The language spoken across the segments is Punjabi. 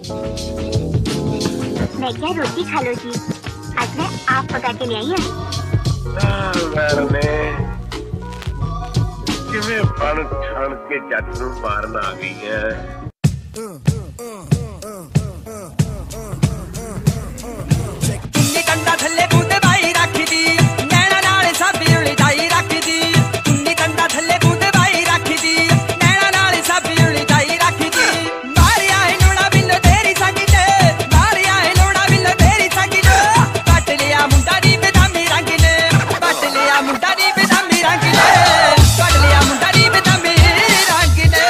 मैं क्या रोटी खा लो जी। आज मैं आप पका के ले आई हूँ। किਵੇਂ ਬਣ ਛਣ ਕੇ ਜੱਟ ਨੂੰ ਮਾਰਨ ਆ ਗਈ ਐ। ਚੁੰਨੀ ਕੰਡਾ ਥੱਲੇ ਬੂਟੇ ਬਾਈ ਰੱਖਦੀ ਨੈਣਾ ਨਾਲ ਸਾਬੀ ਉਲਝਾਈ ਰੱਖਦੀ ਚੁੰਨੀ ਕੰਡਾ ਥੱਲੇ ਬੂਟੇ ਬਾਈ ਰੱਖਦੀ ਨੈਣਾ ਨਾਲ ਸਾਬੀ ਉਲਝਾਈ ਰੱਖਦੀ ਮਾਰਿਆ ਏ ਲੋੜਾ ਬਿੱਲੋ ਤੇਰੀ ਸੰਗੀ ਤੇ ਮਾਰਿਆ ਏ ਲੋੜਾ ਬਿੱਲੋ ਤੇਰੀ ਸੰਗੀ ਤੇ ਕੱਟ ਲਿਆ ਮੁੰਡਾ ਦੀ ਬਦਾਮੀ ਰੰਗ ਨੇ ਕੱਟ ਲਿਆ ਮੁੰਡਾ ਦੀ ਬਦਾਮੀ ਰੰਗ ਨੇ ਕੱਟ ਲਿਆ ਮੁੰਡਾ ਦੀ ਬਦਾਮੀ ਰੰਗ ਨੇ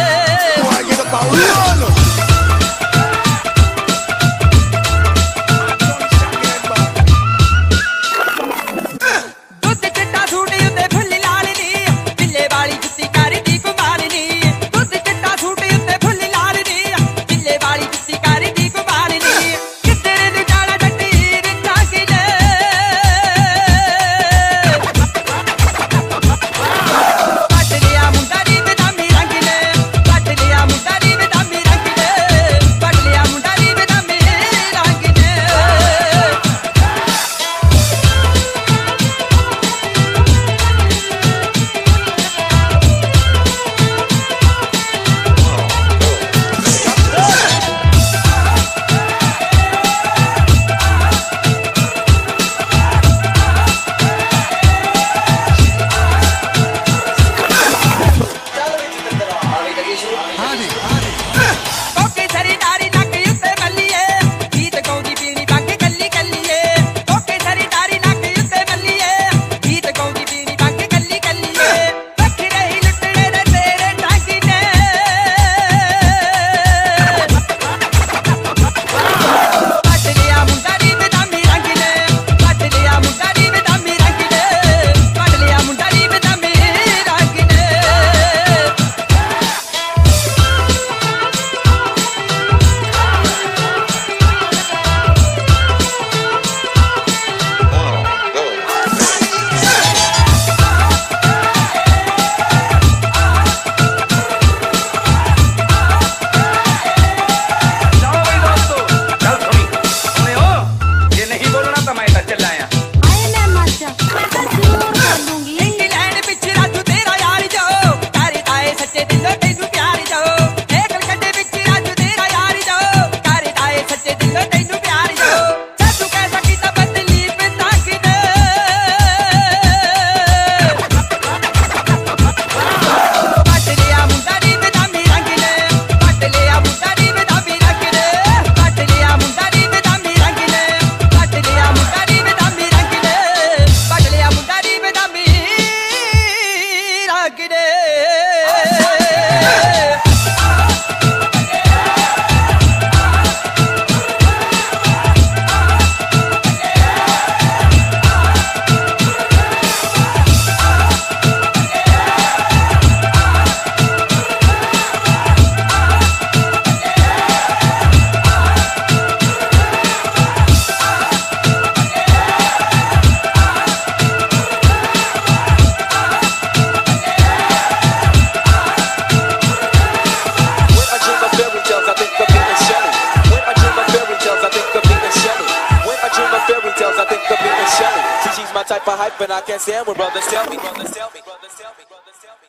I think of being Shelly. See, she's my type of hype, and I can't stand when brothers tell me.